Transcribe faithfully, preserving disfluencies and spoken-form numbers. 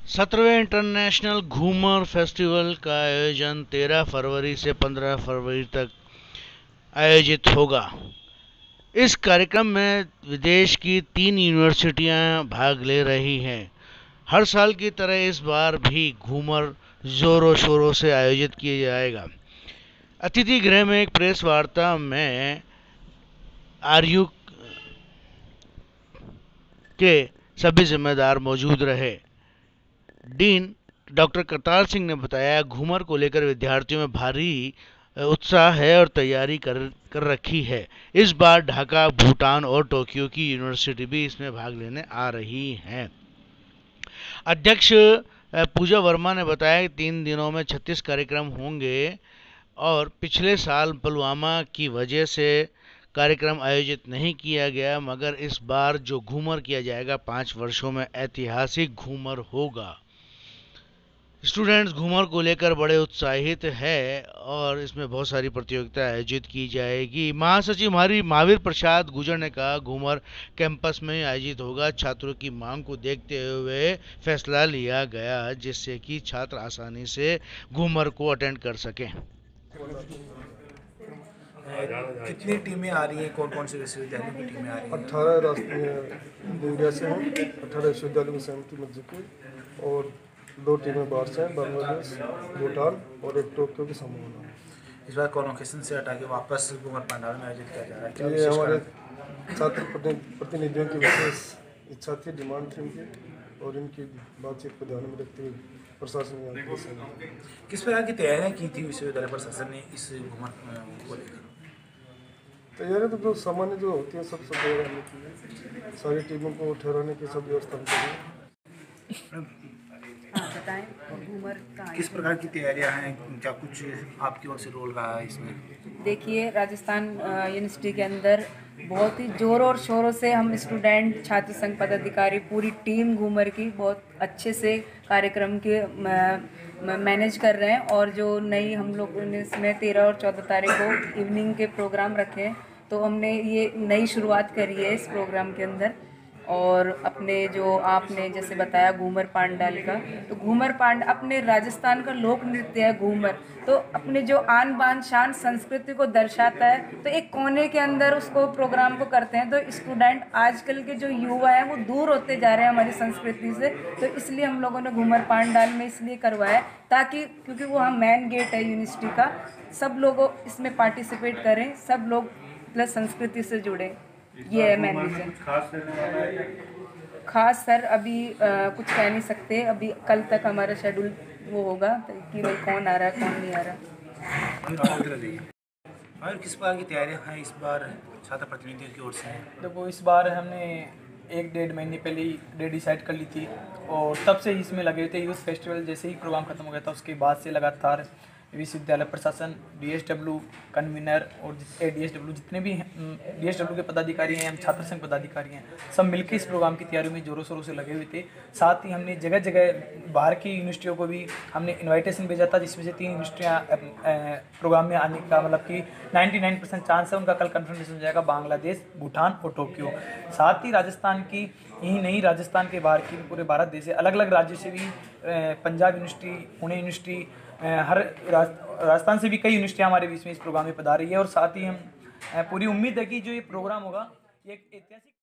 सत्रहवें international Ghoomar festival का आयोजन तेरह फरवरी से पंद्रह फरवरी तक आयोजित होगा। इस कार्यक्रम में विदेश की तीन यूनिवर्सिटियां भाग ले रही हैं। हर साल की तरह इस बार भी घूमर जोरों शोरों से आयोजित किया जाएगा। अतिथि गृह में एक प्रेस वार्ता में आरयू के सभी जिम्मेदार मौजूद रहे। डीन डॉक्टर करतार सिंह ने बताया, घूमर को लेकर विद्यार्थियों में भारी उत्साह है और तैयारी कर कर रखी है। इस बार ढाका, भूटान और टोक्यो की यूनिवर्सिटी भी इसमें भाग लेने आ रही हैं। अध्यक्ष पूजा वर्मा ने बताया कि तीन दिनों में छत्तीस कार्यक्रम होंगे और पिछले साल पुलवामा की वजह से कार्यक्रम आयोजित नहीं किया गया, मगर इस बार जो घूमर किया जाएगा पाँच वर्षों में ऐतिहासिक घूमर होगा। स्टूडेंट्स घूमर को लेकर बड़े उत्साहित है और इसमें बहुत सारी प्रतियोगिता आयोजित की जाएगी। महासचिव हमारी महावीर प्रसाद गुजर ने कहा, घूमर कैंपस में आयोजित होगा। छात्रों की मांग को देखते हुए फैसला लिया गया जिससे कि छात्र आसानी से घूमर को अटेंड कर सकें। कितनी टीमें आ रही हैं, कौन कौन से विश्वविद्यालयों की टीमें आ रही हैं? अट्ठारह राष्ट्रीय इंडिया से हैं, अट्ठारह विश्वविद्यालयों की सहमति मिल चुकी और दो टीमें बाहर से हैं, बांग्लादेश, भूटान और एक टोक्यो की संभावना है। इस बार कॉन्वोकेशन से हटा के वापस घूमर पंडाल में आयोजित किया जा रहा है। क्या ये हमारे छात्र प्रतिनिधियों की विशेष इच्छा थी, डिमांड थी इनकी, और इनकी बातचीत को ध्यान में रखते हुए प्रशासन किस प्रकार की तैयारियां की थी विश्वविद्यालय प्रशासन ने इस घूमर को लेकर? तैयारी तो जो सामान्य जो होती है सब सब तैयारी की है। सारी टीमों को ठहराने की सब व्यवस्था करें। घूमर का किस प्रकार की तैयारियां हैं, क्या कुछ आपकी ओर से रोल रहा है इसमें? देखिए, राजस्थान यूनिवर्सिटी के अंदर बहुत ही जोरों और शोरों से हम स्टूडेंट, छात्र संघ पदाधिकारी, पूरी टीम घूमर की बहुत अच्छे से कार्यक्रम के मैनेज कर रहे हैं। और जो नई हम लोग ने इसमें तेरह और चौदह तारीख को इवनिंग के प्रोग्राम रखे हैं, तो हमने ये नई शुरुआत करी है इस प्रोग्राम के अंदर। और अपने जो आपने जैसे बताया घूमर पांडाल का, तो घूमर पांड अपने राजस्थान का लोक नृत्य है घूमर, तो अपने जो आन बान शान संस्कृति को दर्शाता है। तो एक कोने के अंदर उसको प्रोग्राम को करते हैं, तो स्टूडेंट आजकल के जो युवा हैं वो दूर होते जा रहे हैं हमारी संस्कृति से, तो इसलिए हम लोगों ने घूमर पांडाल में इसलिए करवाया ताकि, क्योंकि वो हम मेन गेट है यूनिवर्सिटी का, सब लोग इसमें पार्टिसिपेट करें, सब लोग प्लस संस्कृति से जुड़े। ये है मेन रीजन। खास सर अभी आ, कुछ कह नहीं सकते, अभी कल तक हमारा शेड्यूल वो होगा कि भाई कौन आ रहा है कौन नहीं आ रहा। और किस प्रकार की तैयारियां हैं इस बार छात्र प्रतिनिधियों की ओर से? देखो, इस बार हमने एक डेढ़ महीने पहले ही डेट डिसाइड कर ली थी और तब से ही इसमें लगे हुए थे। यूथ फेस्टिवल जैसे ही प्रोग्राम खत्म हो गया था उसके बाद से लगातार विश्वविद्यालय प्रशासन, डीएसडब्ल्यू कन्वीनर और एडीएसडब्ल्यू जितने भी डीएसडब्ल्यू के पदाधिकारी हैं, हम छात्र संघ पदाधिकारी हैं, सब मिलकर इस प्रोग्राम की तैयारी में जोरों शोरों से लगे हुए थे। साथ ही हमने जगह जगह बाहर की यूनिवर्सिटियों को भी हमने इनविटेशन भेजा था, जिसमें से तीन यूनिवर्सिटियाँ प्रोग्राम में आने का मतलब कि निन्यानवे परसेंट चांस है उनका कल कन्फर्मेशन हो जाएगा, बांग्लादेश, भूटान और टोक्यो। साथ ही राजस्थान की यही नहीं, राजस्थान के बाहर की पूरे भारत देश से अलग अलग राज्यों से भी, पंजाब यूनिवर्सिटी, पुणे यूनिवर्सिटी, हर राजस्थान से भी कई यूनिवर्सिटियाँ हमारे बीच में इस प्रोग्राम में पधार रही है। और साथ ही हम पूरी उम्मीद है कि जो ये प्रोग्राम होगा ये एक ऐतिहासिक